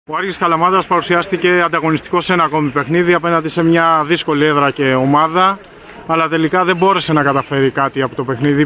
Ο Άργης Καλαμάτας παρουσιάστηκε ανταγωνιστικό σε ένα ακόμη παιχνίδι απέναντι σε μια δύσκολη έδρα και ομάδα, αλλά τελικά δεν μπόρεσε να καταφέρει κάτι από το παιχνίδι.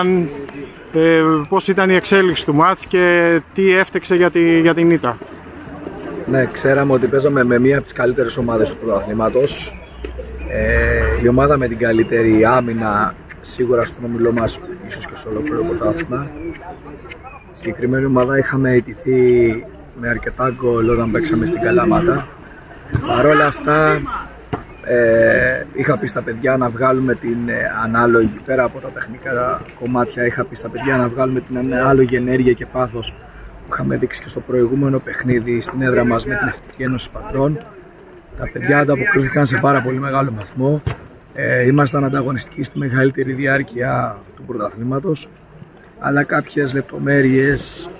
Πώς ήταν η εξέλιξη του μάτς και τι έφτεξε για την ήττα? Ναι, ξέραμε ότι παίζαμε με μία από τις καλύτερες ομάδες του πρωταθλήματος. Η ομάδα με την καλύτερη άμυνα σίγουρα στον όμιλό μας, ίσως και στο ολόκληρο πρωτάθλημα. Συγκεκριμένη ομάδα είχαμε ιτηθεί με αρκετά γκολ όταν παίξαμε στην Καλαμάτα. Παρ' όλα αυτά είχα πει στα παιδιά να βγάλουμε την ανάλογη, πέρα από τα τεχνικά κομμάτια, είχα πει στα παιδιά να βγάλουμε την ανάλογη ενέργεια και πάθος που είχαμε δείξει και στο προηγούμενο παιχνίδι στην έδρα μας με την Εθνική Ένωση Πατρών. Τα παιδιά ανταποκρίθηκαν σε πάρα πολύ μεγάλο βαθμό. Ήμασταν ανταγωνιστικοί στη μεγαλύτερη διάρκεια του πρωταθλήματος, αλλά κάποιες λεπτομέρειες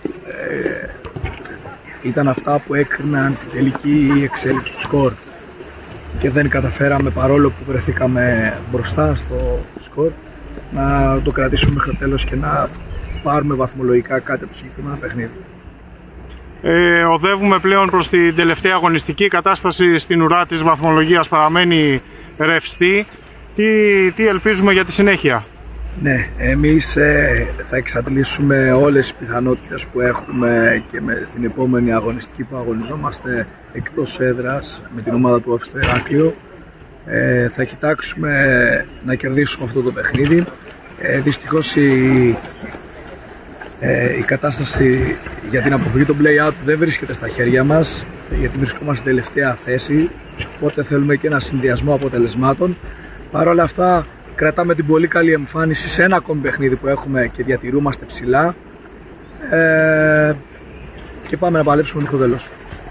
ήταν αυτά που έκριναν την τελική εξέλιξη του σκορ και δεν καταφέραμε, παρόλο που βρεθήκαμε μπροστά στο σκορ, να το κρατήσουμε μέχρι το τέλος και να πάρουμε βαθμολογικά κάτι από το συγκεκριμένο παιχνίδι. Οδεύουμε πλέον προς την τελευταία αγωνιστική. Η κατάσταση στην ουρά της βαθμολογίας παραμένει ρευστή. Τι ελπίζουμε για τη συνέχεια? Ναι, εμείς θα εξαντλήσουμε όλες τις πιθανότητες που έχουμε και στην επόμενη αγωνιστική που αγωνιζόμαστε εκτός έδρας με την ομάδα του Όφη στο Ηράκλειο. Θα κοιτάξουμε να κερδίσουμε αυτό το παιχνίδι. Δυστυχώς η κατάσταση για την αποφυγή των play-out δεν βρίσκεται στα χέρια μας, γιατί βρισκόμαστε στην τελευταία θέση, οπότε θέλουμε και ένα συνδυασμό αποτελεσμάτων. Παρ' όλα αυτά κρατάμε την πολύ καλή εμφάνιση σε ένα ακόμη παιχνίδι που έχουμε και διατηρούμαστε ψηλά και πάμε να παλέψουμε μέχρι το τέλος.